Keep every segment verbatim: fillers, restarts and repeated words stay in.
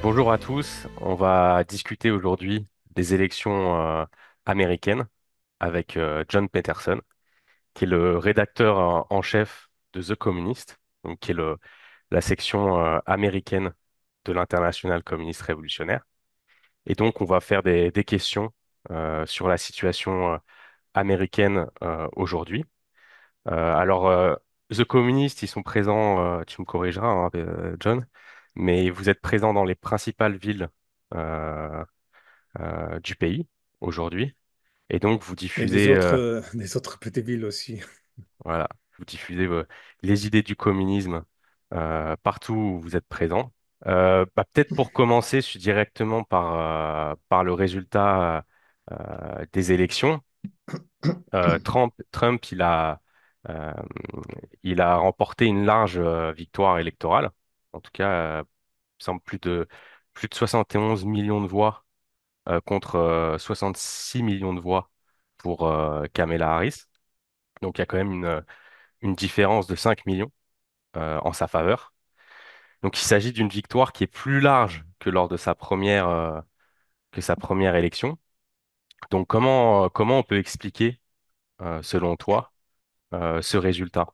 Bonjour à tous, on va discuter aujourd'hui des élections euh, américaines avec euh, John Peterson, qui est le rédacteur euh, en chef de The Communist, donc qui est le, la section euh, américaine de l'Internationale communiste révolutionnaire. Et donc on va faire des, des questions euh, sur la situation euh, américaine euh, aujourd'hui. Euh, alors, euh, The Communist, ils sont présents, euh, tu me corrigeras, hein, euh, John, mais vous êtes présents dans les principales villes euh, euh, du pays aujourd'hui. Et donc, vous Et des diffusez, autres, euh, euh, des autres petites villes aussi. voilà, vous diffusez euh, les idées du communisme euh, partout où vous êtes présents. Euh, bah, peut-être pour commencer, je suis directement par, euh, par le résultat euh, des élections. Euh, Trump, Trump, il a, euh, il a remporté une large euh, victoire électorale. En tout cas, euh, il semble plus de, plus de soixante et onze millions de voix euh, contre euh, soixante-six millions de voix pour euh, Kamala Harris. Donc il y a quand même une, une différence de cinq millions euh, en sa faveur. Donc il s'agit d'une victoire qui est plus large que lors de sa première, euh, que sa première élection. Donc comment, euh, comment on peut expliquer, euh, selon toi, euh, ce résultat?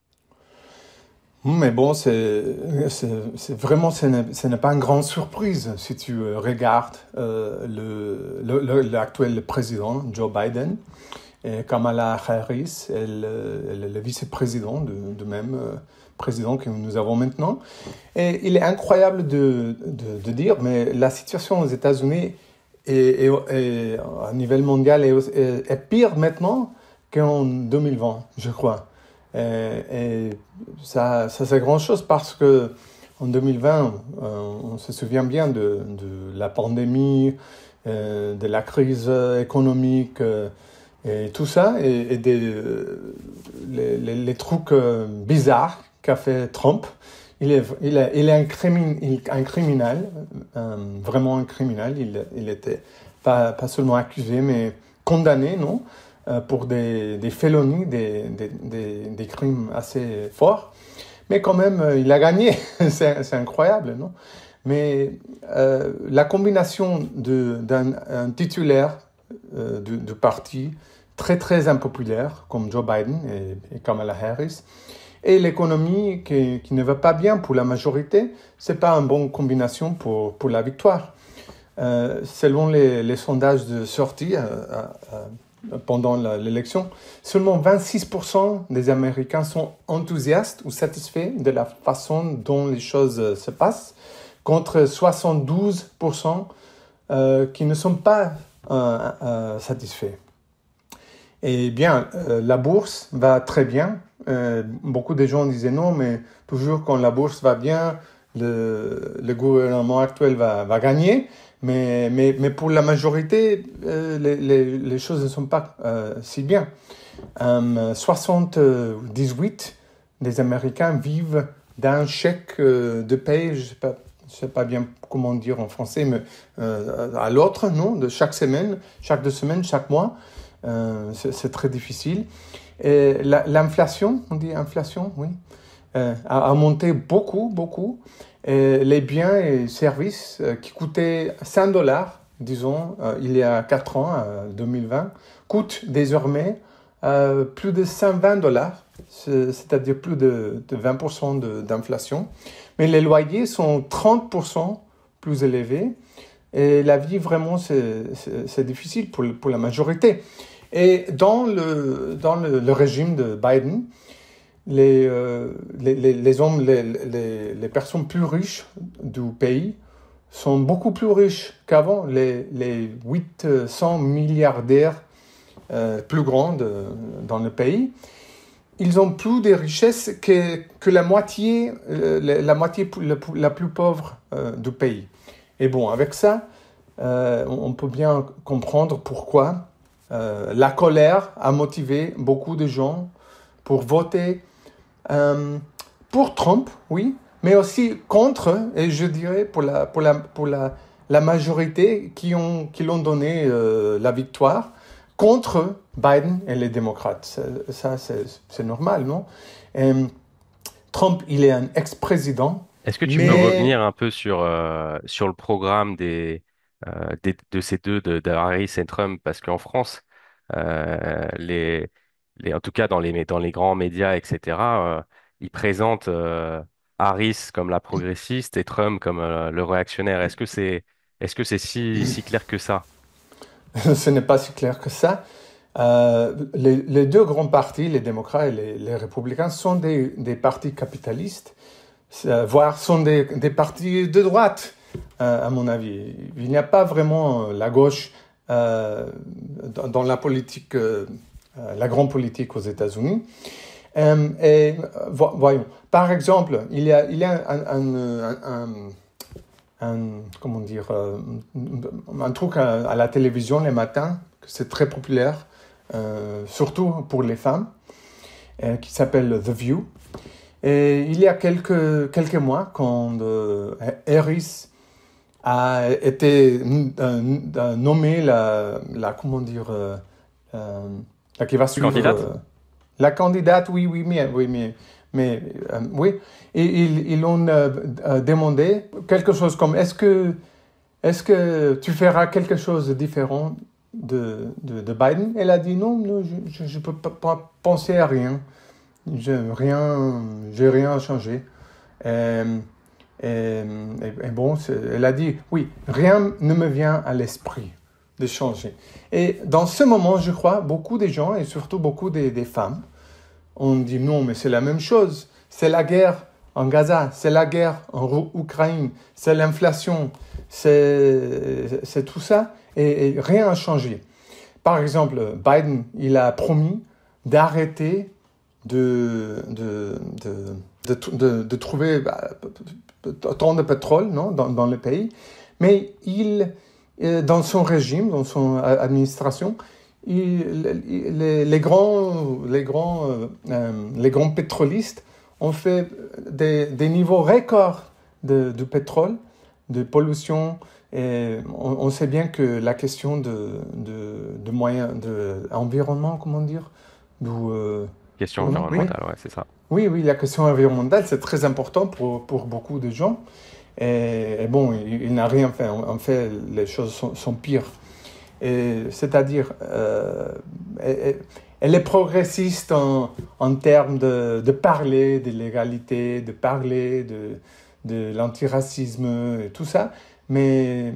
Mais bon, c'est, c'est, c'est vraiment, ce n'est ce n'est pas une grande surprise si tu euh, regardes euh, le, le- le- l'actuel président, Joe Biden, et Kamala Harris, elle, euh, elle est le vice-président de, de même euh, président que nous avons maintenant. Et il est incroyable de, de, de dire, mais la situation aux États-Unis et, et, et à niveau mondial est, est, est pire maintenant qu'en deux mille vingt, je crois. Et, et ça, ça c'est grand chose parce que en deux mille vingt, euh, on se souvient bien de, de la pandémie, euh, de la crise économique euh, et tout ça, et, et des, euh, les, les, les trucs euh, bizarres qu'a fait Trump. Il est, il est, il est un, crimin, il, un criminel, euh, vraiment un criminel. Il, il était pas, pas seulement accusé, mais condamné, non, euh, pour des, des félonies, des, des, des, des crimes assez forts. Mais quand même, euh, il a gagné. c'est, c'est incroyable, non? Mais euh, la combination de, d'un un titulaire euh, du, du parti très très impopulaire comme Joe Biden et, et Kamala Harris et l'économie qui, qui ne va pas bien pour la majorité, c'est pas une bonne combinaison pour, pour la victoire. Euh, selon les, les sondages de sortie euh, euh, pendant la, l'élection, seulement vingt-six pour cent des Américains sont enthousiastes ou satisfaits de la façon dont les choses se passent, contre soixante-douze pour cent euh, qui ne sont pas euh, euh, satisfaits. Et bien, euh, la bourse va très bien. Euh, beaucoup de gens disaient non, mais toujours quand la bourse va bien, le, le gouvernement actuel va, va gagner. Mais, mais, mais pour la majorité, euh, les, les, les choses ne sont pas euh, si bien. Euh, soixante-dix-huit des Américains vivent d'un chèque euh, de paye, je ne sais pas, je sais pas bien comment dire en français, mais euh, à l'autre, non, de chaque semaine, chaque deux semaines, chaque mois. Euh, c'est, c'est très difficile. Et la, l'inflation, on dit inflation, oui, euh, a, a monté beaucoup, beaucoup. Et les biens et services euh, qui coûtaient cinq dollars, disons, euh, il y a quatre ans, euh, deux mille vingt, coûtent désormais euh, plus de cent vingt dollars, c'est-à-dire plus de, de vingt pour cent de, d'inflation. Mais les loyers sont trente pour cent plus élevés. Et la vie, vraiment, c'est, c'est, c'est difficile pour, pour la majorité. Et dans le, dans le, le régime de Biden, les, euh, les, les, les hommes, les, les, les personnes plus riches du pays sont beaucoup plus riches qu'avant. Les, les huit cents milliardaires euh, plus grands de, dans le pays, ils ont plus de richesses que, que la moitié, euh, la, la moitié la, la plus pauvre euh, du pays. Et bon, avec ça, euh, on peut bien comprendre pourquoi euh, la colère a motivé beaucoup de gens pour voter euh, pour Trump, oui, mais aussi contre, et je dirais pour la, pour la, pour la, la majorité qui, ont, qui l'ont donné euh, la victoire, contre Biden et les démocrates. Ça, c'est, c'est normal, non? Et Trump, il est un ex-président Est-ce que tu peux Mais revenir un peu sur, euh, sur le programme des, euh, des- de ces deux, de, de Harris et Trump? Parce qu'en France, euh, les, les, en tout cas dans les, dans les grands médias, et cetera, euh, ils présentent euh, Harris comme la progressiste et Trump comme euh, le réactionnaire. Est-ce que c'est, est-ce que c'est si, si clair que ça? ce n'est pas si clair que ça. Euh, les, les deux grands partis, les démocrates et les, les républicains, sont des, des partis capitalistes, euh, voire sont des, des partis de droite, euh, à mon avis. Il n'y a pas vraiment la gauche euh, dans, dans la politique, euh, la grande politique aux États-Unis. Euh, et vo- voyons, par exemple, il y a, il y a un, un, un, un un, comment dire, euh, un truc à, à la télévision les matins, que c'est très populaire, euh, surtout pour les femmes, euh, qui s'appelle The View. Et il y a quelques, quelques mois, quand euh, Harris a été euh, nommée la, la, comment dire, euh, euh, la qui va suivre Candidate? euh, la candidate, oui, oui, mais, oui, mais, mais euh, oui. Et ils, ils ont euh, euh, demandé quelque chose comme est-ce que, est-ce que tu feras quelque chose de différent de, de, de Biden? Elle a dit non, non je ne peux pas, pas penser à rien. Je rien, j'ai rien changé. Et, et, et, et bon, elle a dit oui, rien ne me vient à l'esprit de changer. Et dans ce moment, je crois, beaucoup de gens, et surtout beaucoup des, des femmes, on dit non, mais c'est la même chose. C'est la guerre en Gaza, c'est la guerre en Ukraine, c'est l'inflation, c'est, c'est tout ça, et, et rien n'a changé. Par exemple, Biden, il a promis d'arrêter de, de, de, de, de, de trouver bah, tant de pétrole non, dans, dans le pays, mais il, dans son régime, dans son administration, il, les, les, grands, les, grands, euh, les grands pétrolistes ont fait des, des niveaux records de, de pétrole, de pollution. Et on, on sait bien que la question de, de, de moyens, de environnement, comment dire, d'où, euh, Question oui, environnementale, ouais, c'est ça. oui, oui, la question environnementale, c'est très important pour, pour beaucoup de gens. Et, et bon, il, il n'a rien fait. En, en fait, les choses sont, sont pires. Et, c'est-à-dire, euh, elle, elle est progressiste en, en termes de, de parler de l'égalité, de parler de, de l'antiracisme et tout ça. Mais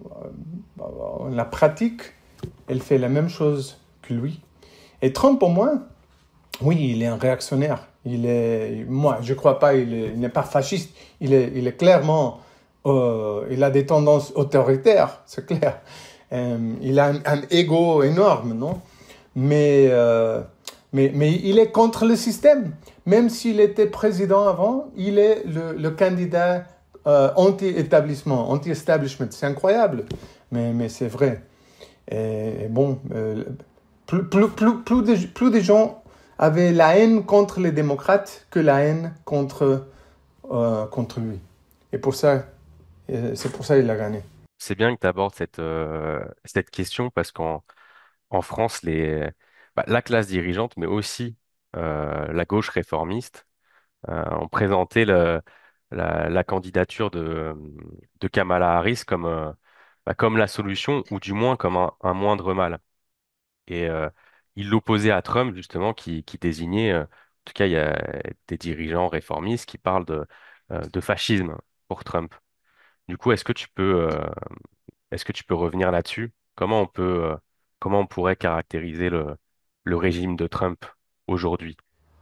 euh, la pratique, elle fait la même chose que lui. Et Trump, au moins, oui, il est un réactionnaire. Il est, moi, je crois pas, il, est, il n'est pas fasciste. Il est, il est clairement, euh, il a des tendances autoritaires, c'est clair. Euh, il a un, un ego énorme, non? Mais, euh, mais, mais il est contre le système. Même s'il était président avant, il est le, le candidat euh, anti-établissement, anti-establishment. C'est incroyable, mais, mais c'est vrai. Et, et bon, euh, plus, plus, plus, plus, de, plus de gens avaient la haine contre les démocrates que la haine contre, euh, contre lui. Et pour ça, c'est pour ça qu'il a gagné. C'est bien que tu abordes cette, euh, cette question parce qu'en en France, les, bah, la classe dirigeante, mais aussi euh, la gauche réformiste, euh, ont présenté le- la, la candidature de, de Kamala Harris comme, euh, bah, comme la solution, ou du moins comme un, un moindre mal. Et euh, ils l'opposaient à Trump, justement, qui, qui désignait, euh, en tout cas, il y a des dirigeants réformistes qui parlent de, euh, de fascisme pour Trump. Du coup, est-ce que tu peux, euh, est-ce que tu peux revenir là-dessus? Comment on peut, euh, comment on pourrait caractériser le, le régime de Trump aujourd'hui?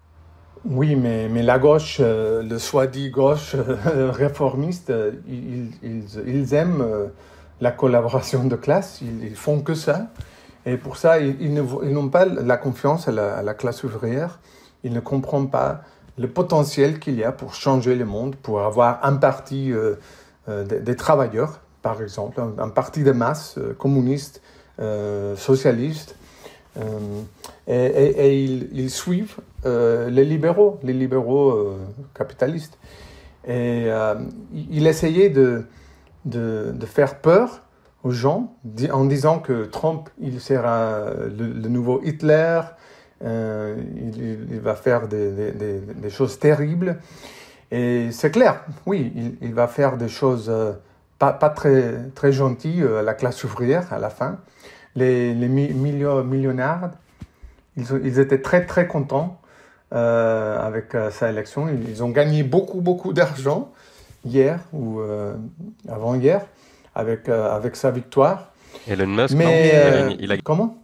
Oui, mais, mais la gauche, euh, le soi-dit gauche euh, réformiste, euh, ils, ils, ils aiment euh, la collaboration de classe, ils, ils font que ça. Et pour ça, ils, ils ne- ils n'ont pas la confiance à la, à la classe ouvrière. Ils ne comprennent pas le potentiel qu'il y a pour changer le monde, pour avoir un parti euh, euh, des, des travailleurs, par exemple, un, un parti de masse, euh, communiste, euh, socialiste. Euh, et, et- et ils, ils suivent euh, les libéraux, les libéraux euh, capitalistes. Et euh, il essayait de, de, de faire peur aux gens en disant que Trump, il sera le, le nouveau Hitler, euh, il, il va faire des, des, des, des choses terribles. Et c'est clair, oui, il, il va faire des choses euh, pas, pas très, très gentilles à la classe ouvrière à la fin. Les, les mi- millio- millionnaires, ils, ils étaient très très contents euh, avec euh, sa élection. Ils, ils ont gagné beaucoup beaucoup d'argent hier ou euh, avant-hier avec, euh, avec sa victoire. Elon Musk, non? Mais Il a euh, gagné, il a, comment?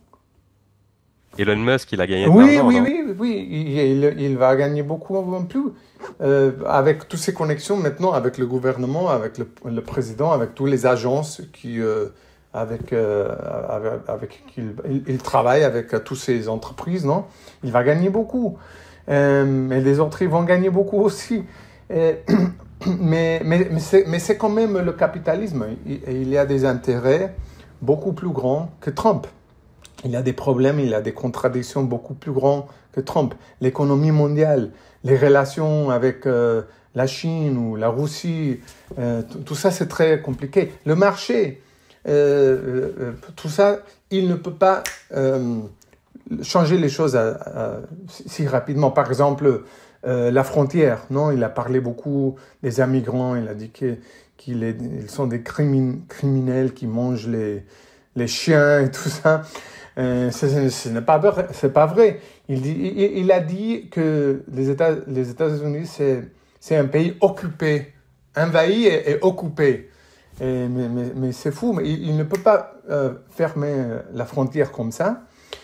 Elon Musk, il a gagné de Oui, l'argent, oui, non? oui, oui, il, il- il va gagner beaucoup en plus euh, avec toutes ses connexions maintenant avec le gouvernement, avec le, le président, avec toutes les agences qui, euh, avec, euh, avec, avec qui il, il- il travaille, avec euh, toutes ces entreprises, non? Il va gagner beaucoup. Euh, mais les autres, ils vont gagner beaucoup aussi. Et- mais mais, mais c'est mais c'est quand même le capitalisme. Il, il y a des intérêts beaucoup plus grands que Trump. Il a des problèmes, il a des contradictions beaucoup plus grands que Trump. L'économie mondiale, les relations avec euh, la Chine ou la Russie, euh, tout ça c'est très compliqué. Le marché, euh, euh, tout ça, il ne peut pas euh, changer les choses à, à, si rapidement. Par exemple, euh, la frontière, non, il a parlé beaucoup des immigrants, il a dit que, qu'ils est, ils sont des crimin criminels qui mangent les, les chiens et tout ça. Euh, ce ce n'est pas vrai. C'est pas vrai. Il, dit, il, il a dit que les États, les États-Unis, c'est, c'est un pays occupé, envahi et, et occupé. Et, mais mais, mais c'est fou, mais il, il ne peut pas euh, fermer la frontière comme ça.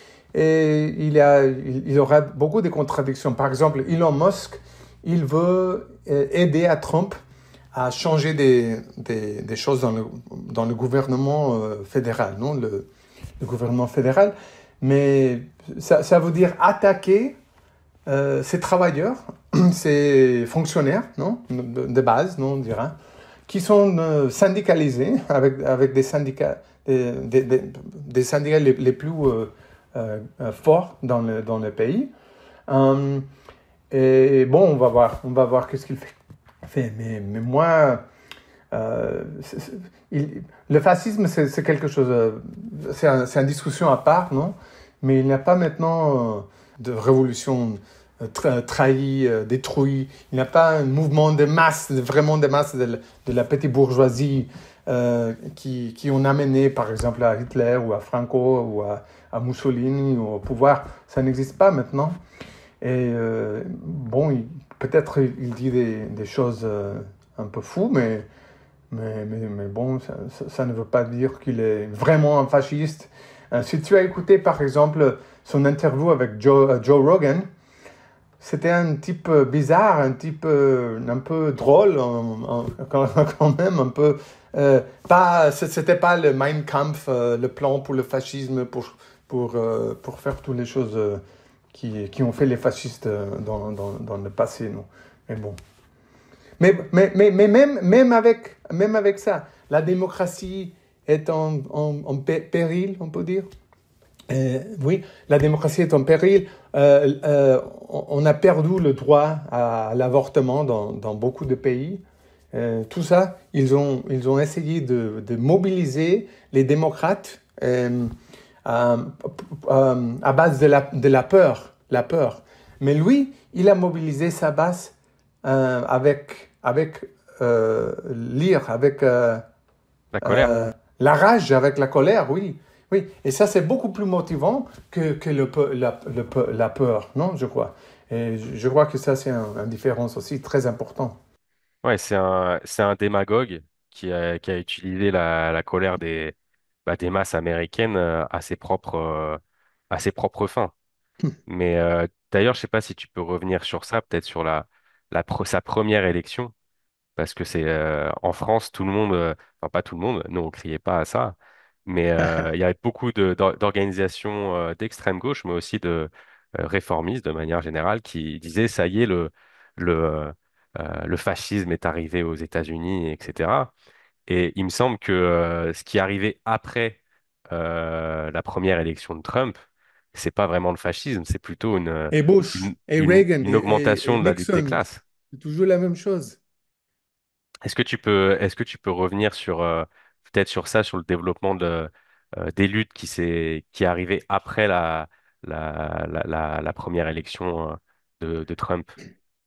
Et il, y a, il, il y aura beaucoup de contradictions. Par exemple, Elon Musk, il veut euh, aider à Trump à changer des, des, des choses dans le, dans le gouvernement euh, fédéral, non? Le, le gouvernement fédéral. Mais ça, ça veut dire attaquer euh, ces travailleurs, ces fonctionnaires, non? De, de base, non, on dirait, qui sont euh, syndicalisés avec, avec des syndicats, des, des, des, des syndicats les, les plus euh, euh, forts dans le, dans le pays. Euh, et bon, on va voir, on va voir qu'est-ce qu'il fait. fait. Mais, mais moi, euh, c'est, c'est, il, le fascisme, c'est, c'est quelque chose, euh, c'est, un, c'est une discussion à part, non? Mais il n'y a pas maintenant euh, de révolution euh, tra- trahie, euh, détruite. Il n'y a pas un mouvement de masse, vraiment de masse de, de la petite bourgeoisie euh, qui, qui ont amené, par exemple, à Hitler ou à Franco ou à, à Mussolini au pouvoir. Ça n'existe pas maintenant. Et euh, bon, il, peut-être il dit des, des choses euh, un peu fous, mais mais, mais, mais bon, ça, ça, ça ne veut pas dire qu'il est vraiment un fasciste. Euh, si tu as écouté, par exemple, son interview avec Joe, euh, Joe Rogan, c'était un type euh, bizarre, un type euh, un peu drôle, en- en- quand, quand même, un peu. Euh, pas, ce- c'était pas le Mein Kampf, euh, le plan pour le fascisme, pour, pour, euh, pour faire toutes les choses euh, qui, qui ont fait les fascistes euh, dans, dans, dans le passé, non. Mais bon. Mais, mais, mais, mais même, même, avec, même avec ça, la démocratie est en, en, en péril, on peut dire. Euh, oui, la démocratie est en péril. Euh, euh, on a perdu le droit à l'avortement dans, dans beaucoup de pays. Euh, tout ça, ils ont, ils ont essayé de, de mobiliser les démocrates euh, à, à, à base de la, de la peur, la peur. Mais lui, il a mobilisé sa base euh, avec, avec euh, l'ire, avec euh, La colère. euh, la rage, avec la colère, oui. Oui, et ça c'est beaucoup plus motivant que, que le, peu- la, le peu- la peur, non, je crois. Et je, je crois que ça c'est un- une différence aussi très importante. Ouais, c'est un, c'est un démagogue qui a, qui a utilisé la, la colère des, bah, des masses américaines euh, à ses propres, euh, à ses propres fins. Mais euh, d'ailleurs, je sais pas si tu peux revenir sur ça, peut-être sur la, la, pre- sa première élection. Parce que c'est euh, en France, tout le monde, euh, enfin pas tout le monde, nous on criait pas à ça, mais euh, il y avait beaucoup de, d'or- d'organisations euh, d'extrême gauche, mais aussi de euh, réformistes de manière générale, qui disaient ça y est, le, le, euh, euh, le fascisme est arrivé aux États-Unis, et cetera. Et il me semble que euh, ce qui est arrivé après euh, la première élection de Trump, c'est pas vraiment le fascisme, c'est plutôt une, Et Bush, une, et une, Reagan, et, une et- et augmentation de la lutte des Nixon, classes. c'est toujours la même chose. Est-ce que tu peux, est-ce que tu peux revenir sur euh, peut-être sur ça, sur le développement de, euh, des luttes qui s'est qui est arrivé après la, la, la, la, la première élection euh, de, de Trump?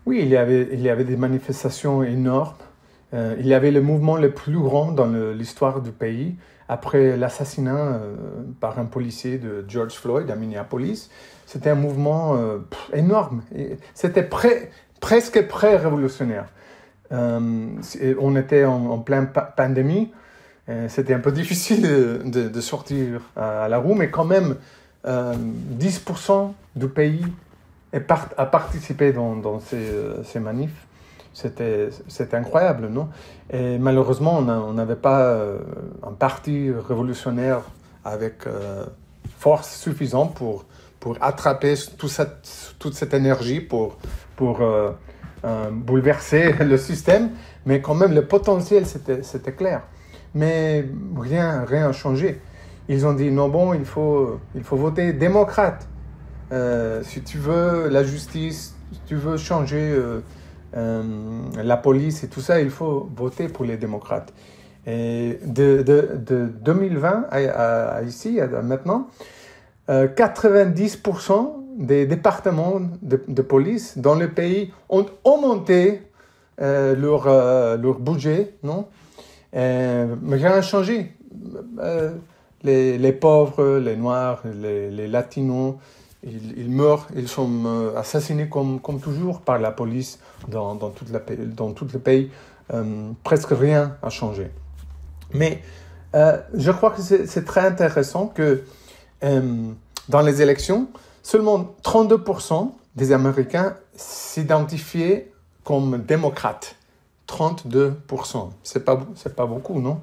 Oui, il y avait, il y avait des manifestations énormes. Euh, il y avait le mouvement le plus grand dans le- l'histoire du pays après l'assassinat euh, par un policier de George Floyd à Minneapolis. C'était un mouvement euh, pff, énorme. Et c'était pré- presque pré-révolutionnaire. Euh, c'est- on était en, en pleine pa- pandémie. Euh, c'était un peu difficile de, de- de sortir à, à la roue, mais quand même, euh, dix pour cent du pays est part- a participé dans, dans ces, euh, ces manifs. C'était, c'était incroyable, non? Et malheureusement, on n'avait pas euh, un parti révolutionnaire avec euh, force suffisante pour, pour attraper tout cette, toute cette énergie, pour, pour euh, euh, bouleverser le système. Mais quand même, le potentiel, c'était, c'était clair. Mais rien rien n'a changé. Ils ont dit, non, bon, il faut, il faut voter démocrate. Euh, si tu veux la justice, si tu veux changer euh, euh, la police et tout ça, il faut voter pour les démocrates. Et de, de, de deux mille vingt à, à, à ici, à maintenant, euh, quatre-vingt-dix pour cent des départements de, de police dans le pays ont augmenté euh, leur, euh, leur budget, non? Euh, mais rien n'a changé. Euh, les, les pauvres, les noirs, les, les latinos, ils, ils meurent, ils sont euh, assassinés comme, comme toujours par la police dans, dans, toute la, dans tout le pays. Euh, presque rien n'a changé. Mais euh, je crois que c'est, c'est très intéressant que euh, dans les élections, seulement trente-deux pour cent des Américains s'identifiaient comme démocrates. trente-deux pour cent. C'est pas, c'est pas beaucoup, non?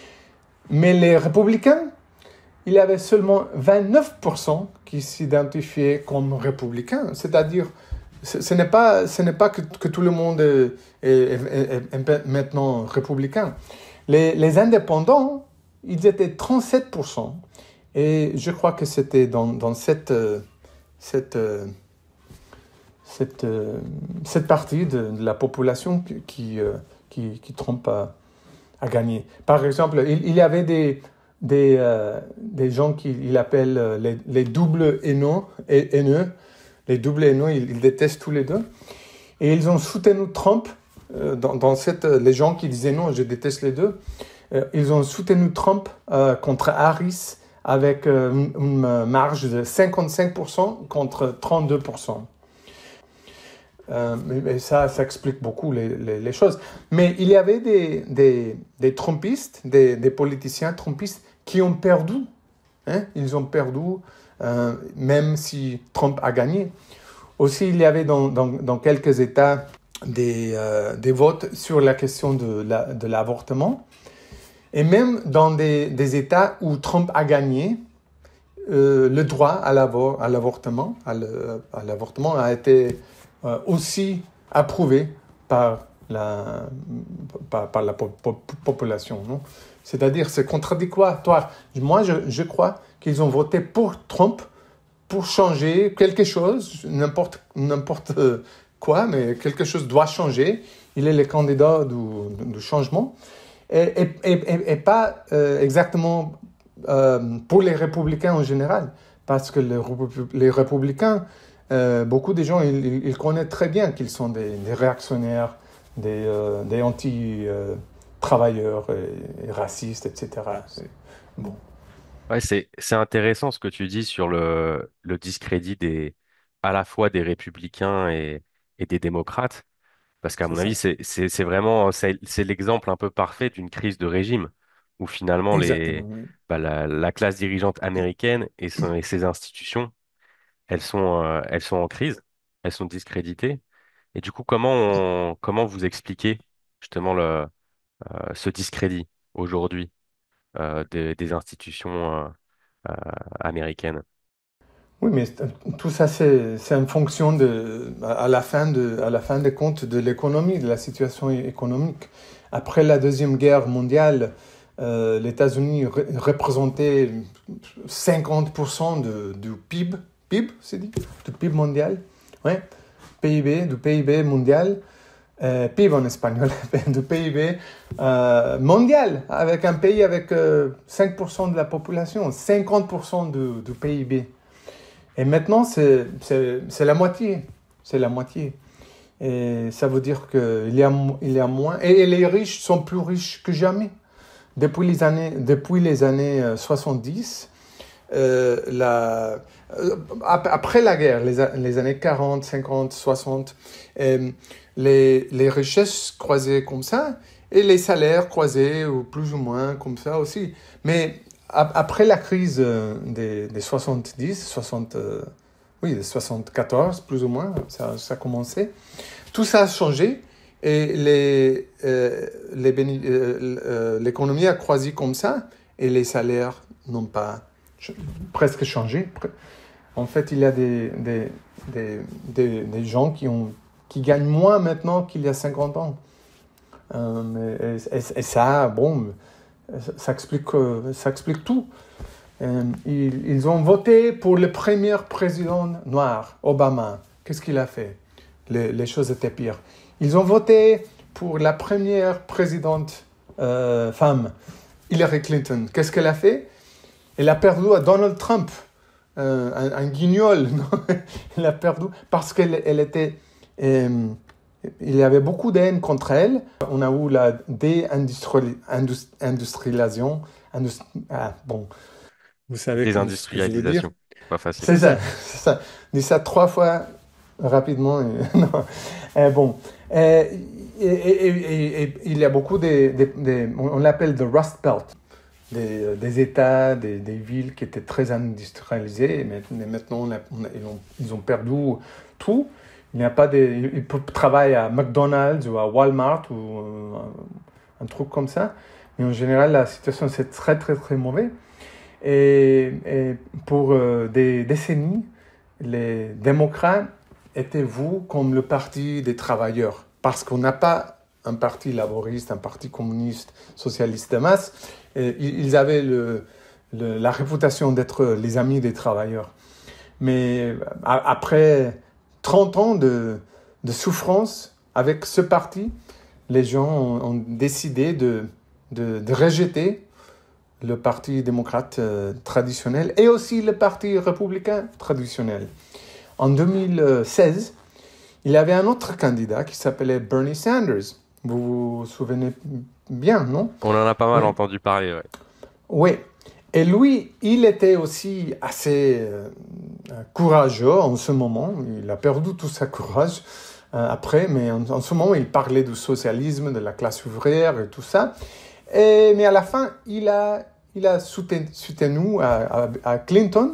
Mais les républicains, il y avait seulement vingt-neuf pour cent qui s'identifiaient comme républicains. C'est-à-dire, ce, ce n'est pas, ce n'est pas que, que tout le monde est, est, est, est maintenant républicain. Les, les indépendants, ils étaient trente-sept pour cent. Et je crois que c'était dans, dans cette, cette, cette, cette partie de, de la population qui, qui, qui Trump a, a gagné. Par exemple, il, il y avait des, des, euh, des gens qu'il appelle les, les doubles haineux, haineux. Les doubles haineux, ils, ils détestent tous les deux. Et ils ont soutenu Trump, euh, dans, dans cette, les gens qui disaient non, je déteste les deux, euh, ils ont soutenu Trump euh, contre Harris avec euh, une, une marge de cinquante-cinq pour cent contre trente-deux pour cent. Euh, mais ça, ça explique beaucoup les, les, les choses. Mais il y avait des, des, des Trumpistes, des, des politiciens Trumpistes qui ont perdu. Hein? Ils ont perdu, euh, même si Trump a gagné. Aussi, il y avait dans, dans, dans quelques États des, euh, des votes sur la question de, la, de l'avortement. Et même dans des, des États où Trump a gagné, euh, le droit à, l'avor, à l'avortement, à, le, à l'avortement a été euh, aussi approuvé par la, par, par la po- po- population. Non? C'est-à-dire, c'est contradictoire. Moi, je, je crois qu'ils ont voté pour Trump pour changer quelque chose, n'importe, n'importe quoi, mais quelque chose doit changer. Il est le candidat du, du changement. Et, et, et, et pas euh, exactement euh, pour les républicains en général, parce que les, les républicains, euh, beaucoup de gens, ils, ils connaissent très bien qu'ils sont des, des réactionnaires, des, euh, des anti-travailleurs et, et racistes, et cetera. C'est, bon. Ouais, c'est, c'est intéressant ce que tu dis sur le, le discrédit des, à la fois des républicains et, et des démocrates. Parce qu'à C'est mon avis, ça. c'est, c'est, c'est vraiment, c'est, c'est l'exemple un peu parfait d'une crise de régime, où finalement Exactement, les, oui. bah, la, la classe dirigeante américaine et, son- et ses institutions, elles sont, euh, elles sont en crise, elles sont discréditées. Et du coup, comment on, comment vous expliquez justement le, euh, ce discrédit aujourd'hui euh, des, des institutions euh, euh, américaines? Oui, mais tout ça, c'est, c'est en fonction de, à la fin de, à la fin des comptes de l'économie, de la situation économique. Après la Deuxième Guerre mondiale, euh, les États-Unis re- représentaient cinquante pour cent de, du P I B, P I B, c'est dit, du P I B mondial, ouais, P I B, du P I B mondial, euh, P I B en espagnol, du P I B euh, mondial, avec un pays avec euh, cinq pour cent de la population, cinquante pour cent du, du P I B. Et maintenant, c'est, c'est, c'est la moitié. C'est la moitié. Et ça veut dire qu'il y a, il y a moins. Et les riches sont plus riches que jamais. Depuis les années, depuis les années euh, soixante-dix, euh, la, euh, après la guerre, les, les années quarante, cinquante, soixante, euh, les, les richesses croisaient comme ça et les salaires croisaient ou plus ou moins comme ça aussi. Mais après la crise euh, des, des soixante-dix, soixante, euh, oui, des soixante-quatorze plus ou moins, ça, ça a commencé, tout ça a changé et les, euh, les béni- euh, euh, l'économie a croisé comme ça et les salaires n'ont pas ch- presque changé. En fait, il y a des, des, des, des, des gens qui, ont, qui gagnent moins maintenant qu'il y a cinquante ans. Euh, et, et- et ça, bon, ça explique, euh, ça explique tout. Euh, ils, ils ont voté pour le premier président noir, Obama. Qu'est-ce qu'il a fait? Les, les choses étaient pires. Ils ont voté pour la première présidente euh, femme, Hillary Clinton. Qu'est-ce qu'elle a fait? Elle a perdu à Donald Trump, euh, un, un guignol. Elle a perdu parce qu'elle elle était... euh, il y avait beaucoup de haine contre elle. On a eu la déindustrialisation. Industri- ah, bon, vous savez que- ce que je veux dire. Désindustrialisation, pas facile. C'est ça, c'est ça. Dis ça trois fois rapidement. Et, non. Euh, bon. Euh, et, et- et- et- il y a beaucoup de, de- de- on l'appelle the Rust Belt, des, des États, des, des villes qui étaient très industrialisées. Mais maintenant, on a- on a- ils, ont, ils ont perdu tout. Il n'y a pas de, ils peuvent travailler à McDonald's ou à Walmart ou euh, un truc comme ça. Mais en général, la situation c'est très très très mauvaise. Et, et pour euh, des décennies, les démocrates étaient vus comme le parti des travailleurs, parce qu'on n'a pas un parti laboriste, un parti communiste, socialiste de masse. Et ils avaient le, le, la réputation d'être les amis des travailleurs. Mais a- après trente ans de, de souffrance avec ce parti, les gens ont, ont décidé de, de, de rejeter le parti démocrate euh, traditionnel et aussi le parti républicain traditionnel. En deux mille seize, il y avait un autre candidat qui s'appelait Bernie Sanders. Vous vous souvenez bien, non? On en a pas mal Oui. entendu parler, ouais. Oui. Et lui, il était aussi assez euh, courageux en ce moment. Il a perdu tout sa courage euh, après, mais en, en ce moment, il parlait du socialisme, de la classe ouvrière et tout ça. Et, mais à la fin, il a, il a soutenu, soutenu à, à, à Clinton.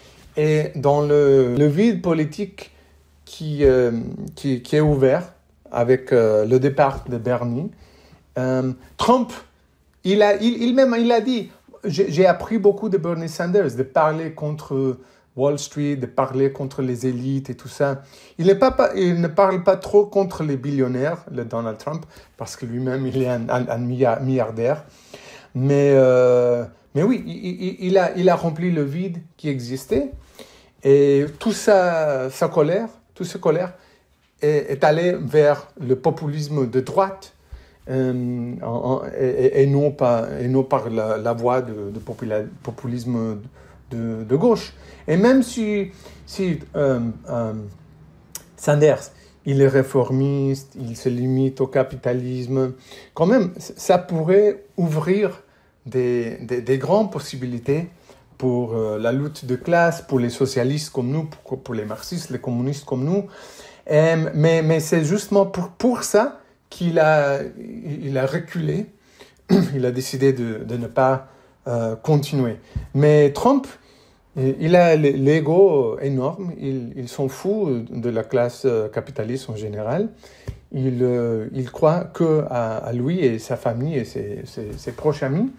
Et dans le, le vide politique qui, euh, qui, qui est ouvert avec euh, le départ de Bernie, euh, Trump, il a, il, il même il a dit, j'ai, j'ai appris beaucoup de Bernie Sanders, de parler contre Wall Street, de parler contre les élites et tout ça. Il, n'est pas, il ne parle pas trop contre les billionnaires, le Donald Trump, parce que lui-même, il est un, un, un milliardaire. Mais, euh, mais oui, il, il, a, il a rempli le vide qui existait. Et toute sa, sa colère, toute sa colère est, est allée vers le populisme de droite euh, en, en, et, et, non pas, et non par la, la voie de, de popula, populisme de, de gauche. Et même si, si euh, euh, Sanders, il est réformiste, il se limite au capitalisme, quand même, ça pourrait ouvrir des, des, des grandes possibilités pour euh, la lutte de classe, pour les socialistes comme nous, pour, pour les marxistes, les communistes comme nous. Et, mais mais c'est justement pour, pour ça qu'il a, il a reculé, il a décidé de, de ne pas euh, continuer. Mais Trump, il a l'ego énorme, il, il s'en fout de la classe capitaliste en général. Il, il croit que à, à lui et sa famille et ses, ses, ses proches amis.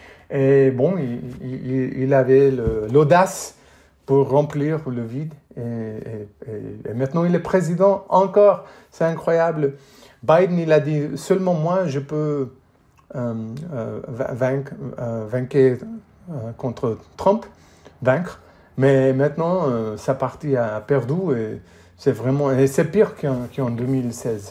Et bon, il, il, il avait le, l'audace pour remplir le vide. Et, et, et maintenant, il est président encore. C'est incroyable. Biden, il a dit seulement moi, je peux euh, euh, vaincre, euh, vaincre euh, contre Trump, vaincre. Mais maintenant, euh, sa partie a perdu et c'est vraiment, et c'est pire qu'en, qu'en deux mille seize.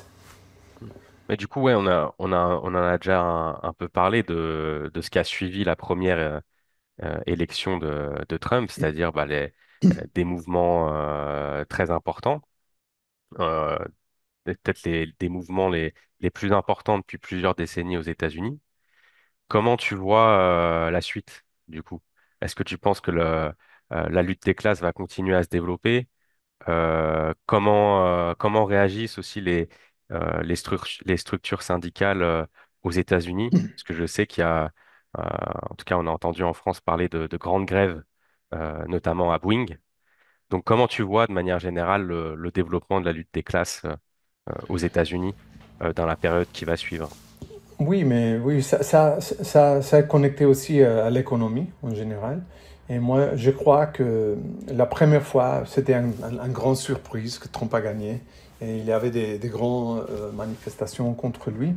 Mais du coup, ouais, on a, on a, on en a déjà un, un peu parlé de, de ce qui a suivi la première euh, euh, élection de, de Trump, c'est-à-dire bah, les, euh, des mouvements euh, très importants. Euh, peut-être les, des mouvements les, les plus importants depuis plusieurs décennies aux États-Unis. Comment tu vois euh, la suite, du coup? Est-ce que tu penses que le, euh, la lutte des classes va continuer à se développer? Euh, comment, euh, comment réagissent aussi les, euh, les, stru- les structures syndicales euh, aux États-Unis? Parce que je sais qu'il y a, euh, en tout cas, on a entendu en France parler de, de grandes grèves, euh, notamment à Boeing. Donc, comment tu vois de manière générale le, le développement de la lutte des classes euh, aux États-Unis euh, dans la période qui va suivre? Oui, mais oui, ça, ça, ça, ça est connecté aussi euh, à l'économie en général. Et moi, je crois que la première fois, c'était une un, un grande surprise que Trump a gagné. Et il y avait des, des grandes euh, manifestations contre lui.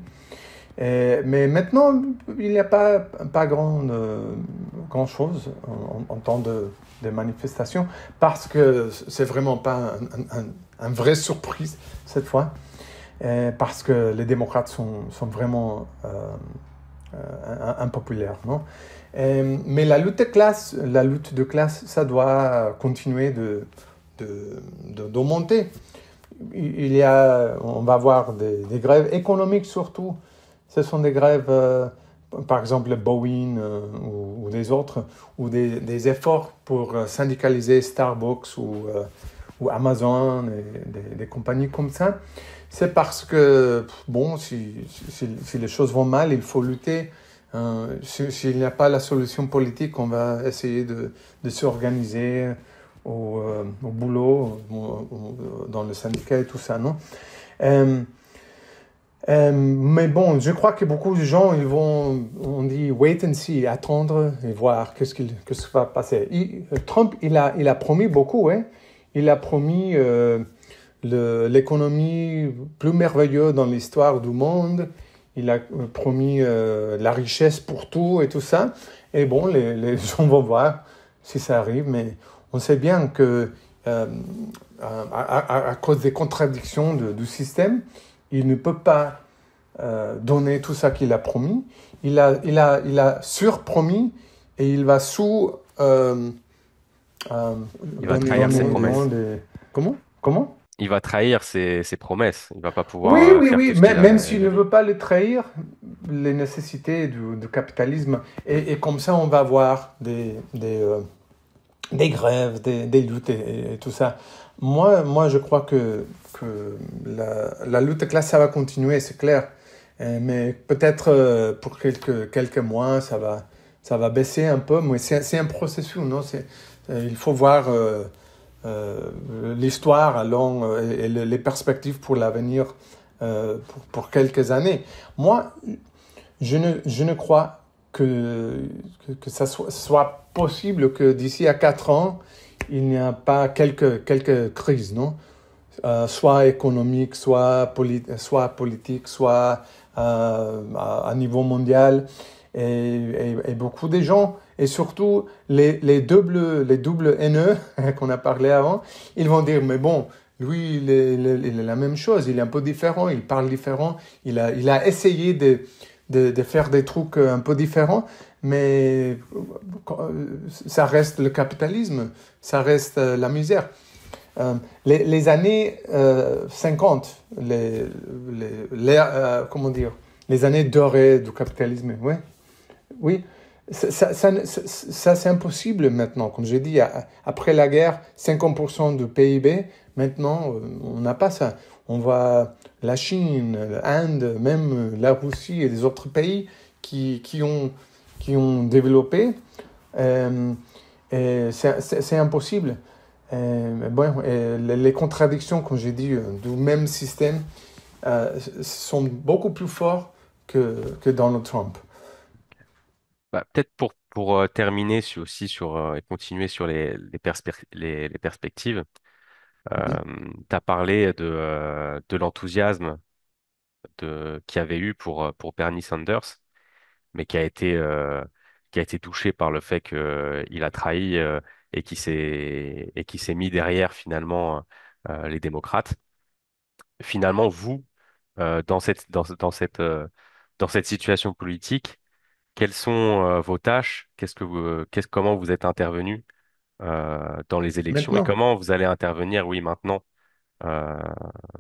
Et- mais maintenant, il n'y a pas, pas grand, euh, grand chose en, en temps de, de manifestation parce que c'est vraiment pas un, un, un, un vrai surprise cette fois. Et parce que les démocrates sont, sont vraiment euh, euh, impopulaires, non? Et- mais la lutte de classe, la lutte de classe, ça doit continuer de, de, de- d'augmenter. Il y a, on va avoir des, des grèves économiques surtout. Ce sont des grèves, euh, par exemple Boeing euh, ou, ou des autres, ou des, des efforts pour euh, syndicaliser Starbucks ou, euh, ou Amazon et des, des compagnies comme ça. C'est parce que, bon, si, si, si les choses vont mal, il faut lutter. Euh, si- S'il n'y a pas la solution politique, on va essayer de, de s'organiser au, euh, au boulot, au- au- dans le syndicat et tout ça, non? Euh, euh, mais bon, je crois que beaucoup de gens, ils vont, on dit wait and see, attendre et voir qu'est-ce qu'il, qu'est-ce qui va passer. Il- Trump, il a, il a promis beaucoup, hein. Il a promis euh, le- l'économie plus merveilleuse dans l'histoire du monde. Il a euh, promis euh, la richesse pour tout et tout ça. Et bon, les, les gens vont voir si ça arrive, mais on sait bien que euh, à, à- à cause des contradictions de- du système, il ne peut pas euh, donner tout ça qu'il a promis. Il a, il a, il a surpromis et il va sous euh, euh, Il va donner, trahir ses donner non, promesses. des... Comment? Comment? Il va trahir ses, ses promesses. Il va pas Oui, pouvoir euh, oui, faire oui, tout ce qu'il même, même a, s'il il ne a dit. veut pas le trahir, les nécessités du, du capitalisme, et, et, comme ça on va avoir des, des, euh, des grèves, des, des luttes et, et, tout ça. Moi, moi, je crois que, que la, la lutte de classe, ça va continuer, c'est clair. Euh, mais peut-être euh, pour quelques, quelques mois, ça va, ça va baisser un peu, mais c'est, c'est un processus, non? C'est, euh, il faut voir euh, euh, l'histoire à long, euh, et, et les perspectives pour l'avenir euh, pour, pour quelques années. Moi, je ne, je ne crois que, que, que ça soit, soit possible que d'ici à quatre ans, il n'y a pas quelques, quelques crises, non? Euh, soit économique, soit, poli soit politique, soit euh, à, à niveau mondial. Et, et, et, beaucoup de gens, et surtout les, les doubles, les doubles haineux qu'on a parlé avant, ils vont dire, mais bon, lui, il est, il est, il est la même chose, il est un peu différent, il parle différent, il a, il a essayé de, de, de faire des trucs un peu différents, mais ça reste le capitalisme, ça reste la misère. Euh, les, les années euh, cinquante, les, les, les euh, comment dire, les années dorées du capitalisme, ouais, oui, ça, ça, ça, ça c'est impossible maintenant. Comme j'ai dit, après la guerre, cinquante pour cent du P I B, maintenant, on n'a pas ça. On voit la Chine, l'Inde, même la Russie et les autres pays qui, qui, ont, qui ont développé. Euh, et c'est, c'est, c'est impossible. Euh, bon, et les, les contradictions, comme j'ai dit, euh, du même système euh, sont beaucoup plus fortes que, que Donald Trump. Bah, peut-être pour, pour euh, terminer sur, aussi sur, euh, et continuer sur les, les, perspe- les, les perspectives, euh, tu as parlé de, euh, de l'enthousiasme de, qu'il y avait eu pour, euh, pour Bernie Sanders, mais qui a été, euh, qui a été touché par le fait qu'il a trahi euh, et qui s'est, et qui s'est mis derrière finalement euh, les démocrates. Finalement, vous, euh, dans cette, dans, dans cette, euh, dans cette situation politique, quelles sont euh, vos tâches? Qu'est-ce que vous, qu'est-ce, comment vous êtes intervenu euh, dans les élections et Maintenant, comment vous allez intervenir, oui, maintenant, euh,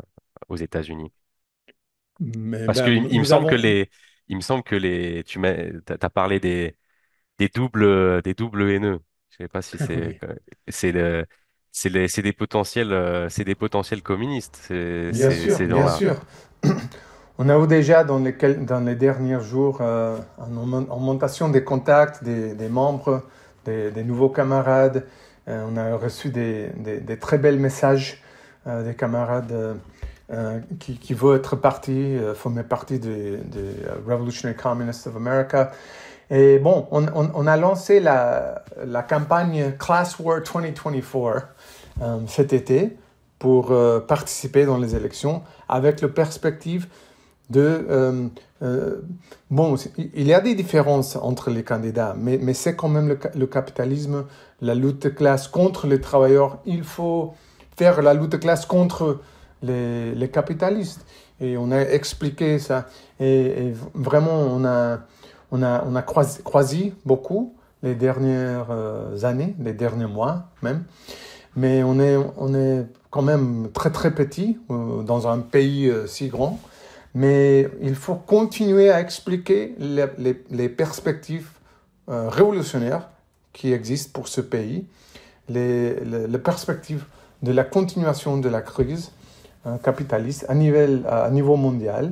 aux États-Unis? Mais Parce que ben, il, il me nous semble que avons, les, il me semble que les, tu m'as, t'as t'as parlé des, des doubles, des doubles haineux. Je sais pas si c'est, oui, c'est le, c'est les, c'est des potentiels, euh, c'est des potentiels communistes, ces, bien ces, sûr, ces bien gens-là. sûr. On a eu déjà dans les, quel- dans les derniers jours euh, une augmen- augmentation des contacts des, des membres, des, des nouveaux camarades. Euh, on a reçu des, des- des très belles messages euh, des camarades euh, euh, qui, qui veulent être partis, euh, former partie des des Revolutionary Communists of America. Et bon, on, on- on a lancé la, la campagne Class War deux mille vingt-quatre euh, cet été pour euh, participer dans les élections avec la perspective de... euh, euh, bon, il y a des différences entre les candidats, mais, mais c'est quand même le, le capitalisme, la lutte de classe contre les travailleurs. Il faut faire la lutte de classe contre les, les capitalistes. Et on a expliqué ça. Et, et vraiment, on a, on a, on a croisé, croisé beaucoup les dernières euh, années, les derniers mois même. Mais on est, on est quand même très très petit euh, dans un pays euh, si grand. Mais il faut continuer à expliquer les, les- les perspectives euh, révolutionnaires qui existent pour ce pays, les, les- les perspectives de la continuation de la crise hein, capitaliste à niveau, à niveau mondial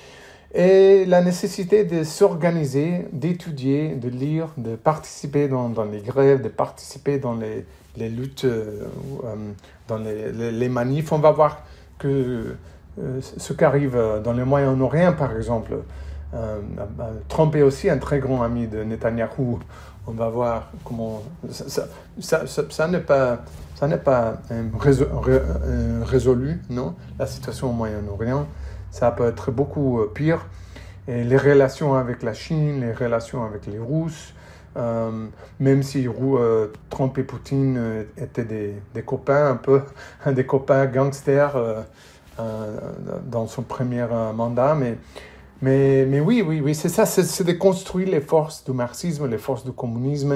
et la nécessité de s'organiser, d'étudier, de lire, de participer dans, dans les grèves, de participer dans les, les luttes, euh, euh, dans les, les, les manifs. On va voir que euh, ce qui arrive dans le Moyen-Orient, par exemple. Euh, euh, Trump est aussi un très grand ami de Netanyahou. On va voir comment ça, ça, ça, ça, ça n'est pas, ça n'est pas euh, résolu, euh, résolu, non, la situation au Moyen-Orient. Ça peut être beaucoup euh, pire. Et les relations avec la Chine, les relations avec les Russes, euh, même si euh, Trump et Poutine euh, étaient des, des, copains, un peu des copains gangsters euh, euh, dans son premier euh, mandat, mais, mais, mais oui, oui, oui, c'est ça, c'est de construire les forces du marxisme, les forces du communisme,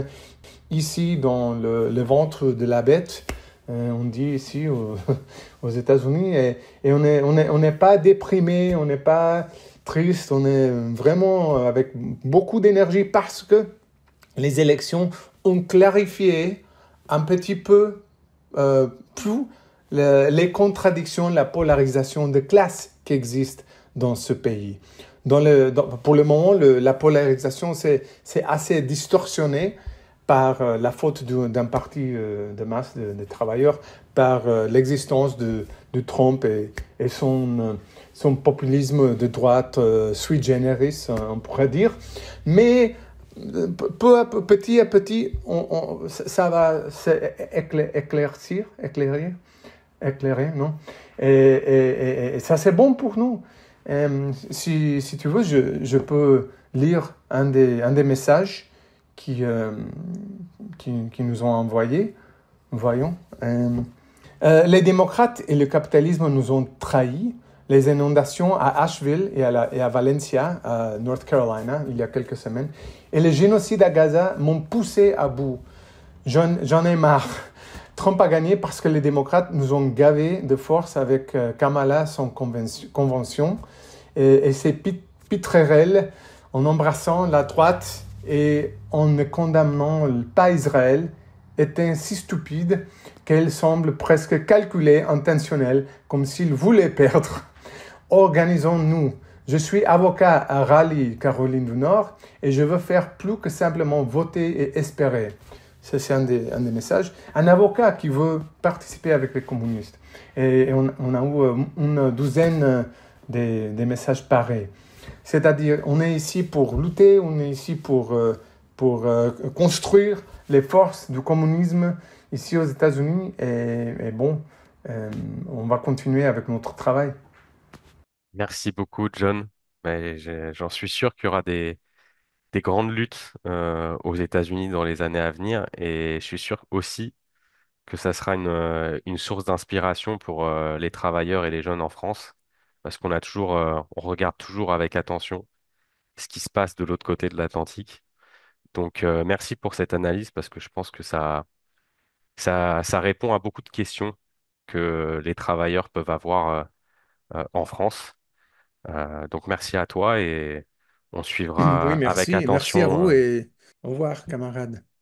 ici dans le, le ventre de la bête, euh, on dit ici aux, aux États-Unis, et, et on n'est on est, on est pas déprimé, on n'est pas triste, on est vraiment avec beaucoup d'énergie parce que les élections ont clarifié un petit peu euh, plus le, les contradictions, la polarisation de classe qui existe dans ce pays. Dans le, dans, pour le moment, le, la polarisation, c'est assez distorsionné par euh, la faute d'un parti euh, de masse de, de travailleurs, par euh, l'existence de, de Trump et, et son, euh, son populisme de droite euh, sui generis, on pourrait dire. Mais peu à peu, petit à petit, on, on, ça va s'éclaircir, éclairer, éclairer, non? Et, et, et, et ça, c'est bon pour nous. Et, si, si tu veux, je, je peux lire un des, un des messages qui, euh, qui, qui nous ont envoyés. Voyons. Euh, euh, les démocrates et le capitalisme nous ont trahis. Les inondations à Asheville et à, la, et à Valencia, à North Carolina, il y a quelques semaines, et le génocide à Gaza m'ont poussé à bout. J'en ai marre. Trump a gagné parce que les démocrates nous ont gavés de force avec euh, Kamala, son convention, et, et ses pit pitrelles en embrassant la droite et en ne condamnant pas Israël est ainsi stupide qu'elle semble presque calculée, intentionnelle, comme s'il voulait perdre. Organisons-nous. Je suis avocat à Raleigh, Caroline du Nord, et je veux faire plus que simplement voter et espérer. C'est un des, un des messages. Un avocat qui veut participer avec les communistes. Et, et on, on, a eu une douzaine des, des messages pareils. C'est-à-dire, on est ici pour lutter, on est ici pour, pour euh, construire les forces du communisme ici aux États-Unis. Et, et bon, euh, on va continuer avec notre travail. Merci beaucoup, John. Mais j'ai- j'en suis sûr qu'il y aura des, des grandes luttes euh, aux États-Unis dans les années à venir, et je suis sûr aussi que ça sera une, euh, une source d'inspiration pour euh, les travailleurs et les jeunes en France, parce qu'on a toujours, euh, on regarde toujours avec attention ce qui se passe de l'autre côté de l'Atlantique. Donc, euh, merci pour cette analyse, parce que je pense que ça, ça, ça répond à beaucoup de questions que les travailleurs peuvent avoir, euh, euh, en France. Euh, donc merci à toi et on Oui, suivra avec merci. Merci à attention vous euh, et au revoir, camarade.